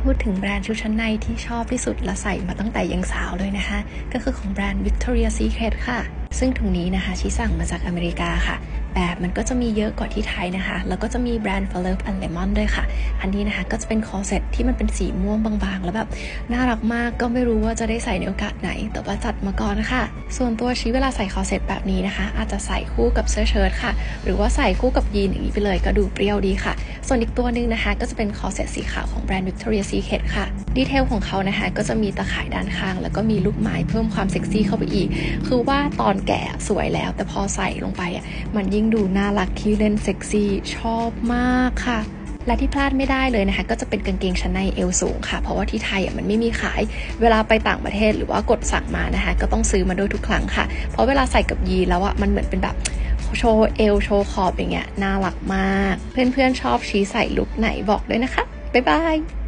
พูดถึงแบรนด์ชุดชั้นในที่ชอบที่สุดและใส่มาตั้งแต่ยังสาวเลยนะคะก็คือของแบรนด์ Victoria's Secret ค่ะซึ่งถุงนี้นะคะชี้สั่งมาจากอเมริกาค่ะแบบมันก็จะมีเยอะกว่าที่ไทยนะคะแล้วก็จะมีแบรนด์ Love and Lemon ด้วยค่ะอันนี้นะคะก็จะเป็นคอร์เซ็ตที่มันเป็นสีม่วงบางๆแล้วแบบน่ารักมากก็ไม่รู้ว่าจะได้ใส่ในโอกาสไหนแต่ว่าจัดมาก่อนนะคะส่วนตัวชี้เวลาใส่คอร์เซ็ตแบบนี้นะคะอาจจะใส่คู่กับเสื้อเชิ้ตค่ะหรือว่าใส่คู่กับยีนอย่างนี้ไปเลยก็ดูเปรี้ยวดีค่ะส่วนอีกตัวนึงนะคะก็จะเป็นคอร์เซ็ตสีขาวของแบรนด์ Victoria's Secret ค่ะดีเทลของเขานะคะก็จะมีตะข่ายด้านข้างแล้วก็มีลูกไม้เพิ่มความเซ็กซี่เข้าไปอีกคือว่าตอนแก่สวยแล้วแต่พอใส่ลงไปมันยิ่งดูน่ารักขี้เล่นเซ็กซี่ชอบมากค่ะและที่พลาดไม่ได้เลยนะคะก็จะเป็นกางเกงชั้นในเอวสูงค่ะเพราะว่าที่ไทยมันไม่มีขายเวลาไปต่างประเทศหรือว่ากดสั่งมานะคะก็ต้องซื้อมาด้วยทุกครั้งค่ะเพราะเวลาใส่กับยีนแล้วมันเหมือนเป็นแบบโชว์เอวโชว์คออย่างเงี้ยน่ารักมากเพื่อนๆชอบชี้ใส่ลุคไหนบอกด้วยนะคะบ๊ายบาย